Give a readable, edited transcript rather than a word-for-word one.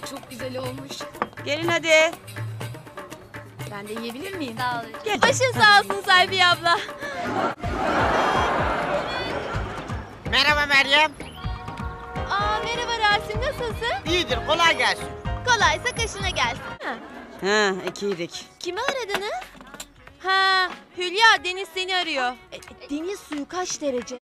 çok güzel olmuş. Gelin hadi. Ben de yiyebilir miyim? Sağ olun. Gel. Başın sağ olsun Selviye abla. Merhaba Meryem. Merhaba Rasim, nasılsın? İyidir, kolay gelsin. Kolaysa kaşına gelsin. Ha, ikiydik. Kimi aradınız? Ha, Hülya, Deniz seni arıyor. Deniz suyu kaç derece?